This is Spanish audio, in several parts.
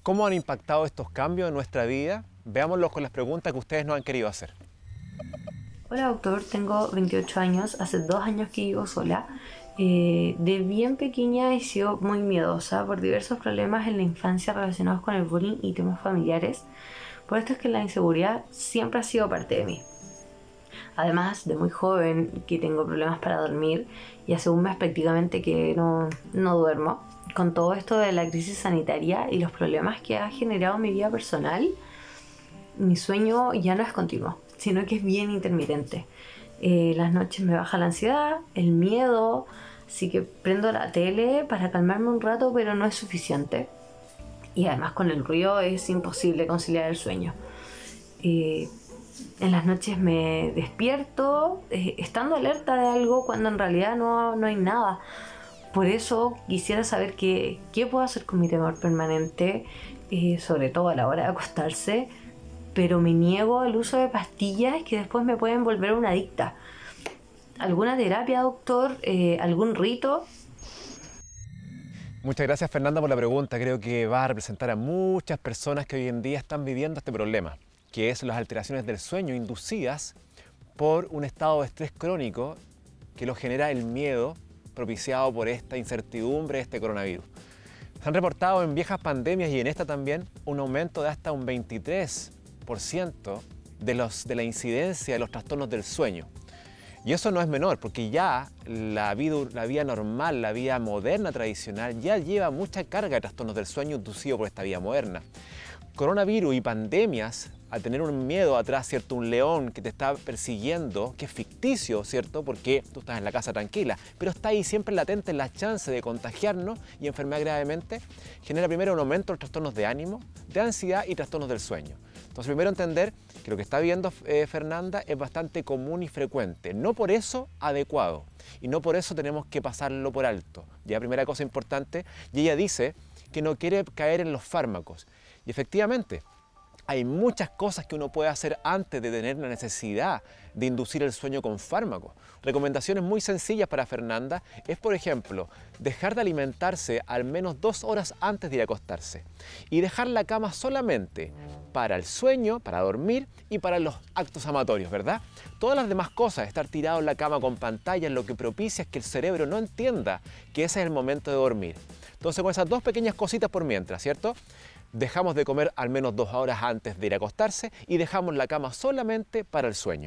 ¿Cómo han impactado estos cambios en nuestra vida? Veámoslos con las preguntas que ustedes nos han querido hacer. Hola doctor, tengo 28 años, hace 2 años que vivo sola. De bien pequeña he sido muy miedosa por diversos problemas en la infancia relacionados con el bullying y temas familiares. Por esto es que la inseguridad siempre ha sido parte de mí. Además de muy joven que tengo problemas para dormir y hace un mes prácticamente que no duermo. Con todo esto de la crisis sanitaria y los problemas que ha generado mi vida personal, mi sueño ya no es continuo, sino que es bien intermitente. Las noches me baja la ansiedad, el miedo, así que prendo la tele para calmarme un rato, pero no es suficiente. Y además con el ruido es imposible conciliar el sueño. En las noches me despierto estando alerta de algo cuando en realidad no hay nada. Por eso quisiera saber qué puedo hacer con mi temor permanente, sobre todo a la hora de acostarse, pero me niego al uso de pastillas que después me pueden volver una adicta. ¿Alguna terapia, doctor? ¿Algún rito? Muchas gracias, Fernanda, por la pregunta. Creo que va a representar a muchas personas que hoy en día están viviendo este problema, que es las alteraciones del sueño inducidas por un estado de estrés crónico que lo genera el miedo propiciado por esta incertidumbre de este coronavirus. Se han reportado en viejas pandemias y en esta también un aumento de hasta un 23% de la incidencia de los trastornos del sueño. Y eso no es menor, porque ya la vida normal, la vida moderna tradicional, ya lleva mucha carga de trastornos del sueño inducido por esta vida moderna. Coronavirus y pandemias, al tener un miedo atrás, ¿cierto? Un león que te está persiguiendo, que es ficticio, ¿cierto? Porque tú estás en la casa tranquila, pero está ahí siempre latente la chance de contagiarnos y enfermar gravemente, genera primero un aumento de los trastornos de ánimo, de ansiedad y trastornos del sueño. Entonces, primero entender que lo que está viendo Fernanda es bastante común y frecuente, no por eso adecuado, y no por eso tenemos que pasarlo por alto. Ya primera cosa importante, y ella dice que no quiere caer en los fármacos. Y efectivamente, hay muchas cosas que uno puede hacer antes de tener la necesidad de inducir el sueño con fármacos. Recomendaciones muy sencillas para Fernanda es, por ejemplo, dejar de alimentarse al menos 2 horas antes de ir a acostarse y dejar la cama solamente para el sueño, para dormir y para los actos amatorios, ¿verdad? Todas las demás cosas, estar tirado en la cama con pantallas, lo que propicia es que el cerebro no entienda que ese es el momento de dormir. Entonces, con esas 2 pequeñas cositas por mientras, ¿cierto? Dejamos de comer al menos 2 horas antes de ir a acostarse y dejamos la cama solamente para el sueño.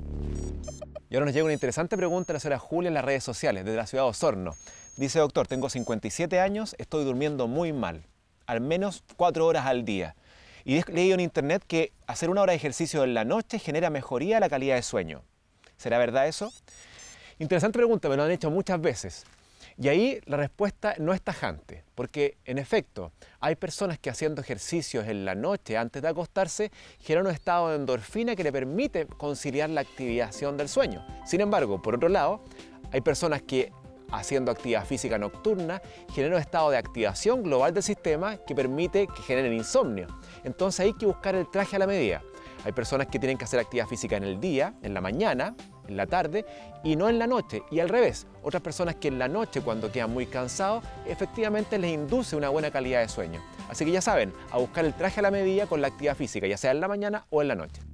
Y ahora nos llega una interesante pregunta de la señora Julia en las redes sociales, desde la ciudad de Osorno. Dice: doctor, tengo 57 años, estoy durmiendo muy mal, al menos 4 horas al día. Y he leído en internet que hacer 1 hora de ejercicio en la noche genera mejoría de la calidad de sueño. ¿Será verdad eso? Interesante pregunta, me lo han hecho muchas veces. Y ahí la respuesta no es tajante, porque en efecto hay personas que haciendo ejercicios en la noche antes de acostarse generan un estado de endorfina que le permite conciliar la activación del sueño. Sin embargo, por otro lado, hay personas que haciendo actividad física nocturna generan un estado de activación global del sistema que permite que generen insomnio. Entonces hay que buscar el traje a la medida. Hay personas que tienen que hacer actividad física en el día, en la mañana, en la tarde y no en la noche, y al revés, otras personas que en la noche cuando quedan muy cansados efectivamente les induce una buena calidad de sueño. Así que ya saben, a buscar el traje a la medida con la actividad física, ya sea en la mañana o en la noche.